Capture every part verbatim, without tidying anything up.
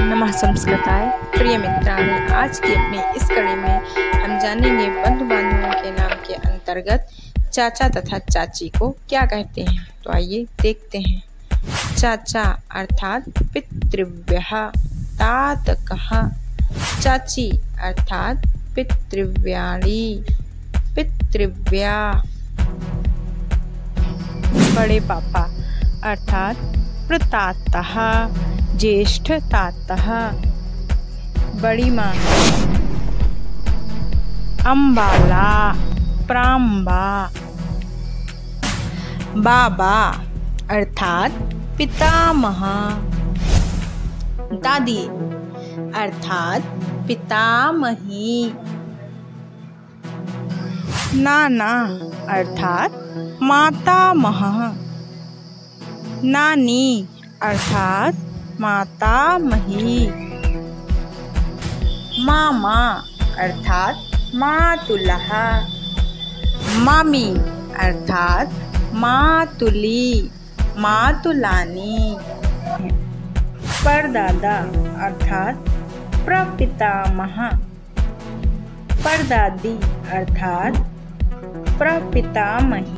नमः संस्कृताय प्रिय मित्राणि। आज की अपनी इस कड़ी में हम जानेंगे बंधु बांधवों के नाम के अंतर्गत चाचा तथा चाची को क्या कहते हैं। तो आइए देखते हैं। चाचा अर्थात पितृव्यः, तातकः। चाची अर्थात पितृव्याणी, पितृव्या। बड़े पापा अर्थात प्रतातः, ज्येष्ठ तातः। बड़ी माँ अम्बाला, प्राम्बा। बाबा अर्थात पितामह। दादी अर्थात पितामही। नाना अर्थात मातामह। नानी अर्थात मातामही। मामा अर्थात मातुलः। मामी अर्थात मातुली, मातुलानी। परदादा अर्थात प्रपितामह। परदादी अर्थात प्रपितामही।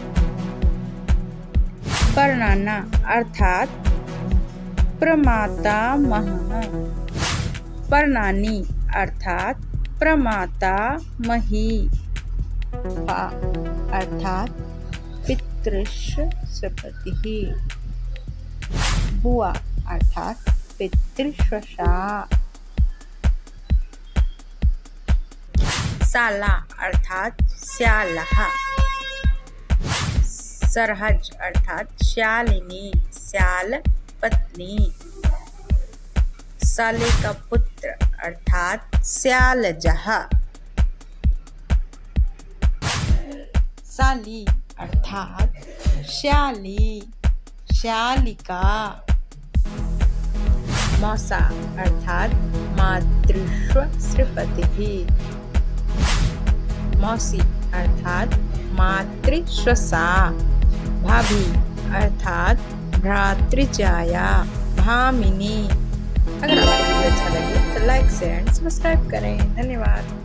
परनाना अर्थात प्रमातामह। परनानी अर्थात प्रमातामही। पा अर्थात पितृश्रपतिः। बुआ अर्थात पितृश्वशा। साला अर्थात श्यालः। सरहज अर्थात श्यालिनी, श्याल पत्नी। साले का पुत्र अर्थात श्यालजः। साली अर्थात श्याली, श्यालिका। मौसा अर्थात मातृश्व श्रीपतिः। मौसी अर्थात मातृश्वसा। भाभी अर्थात भ्रातृजाया, भामिनी। अगर आपको वीडियो अच्छा लगे तो लाइक शेयर एंड सब्सक्राइब करें। धन्यवाद।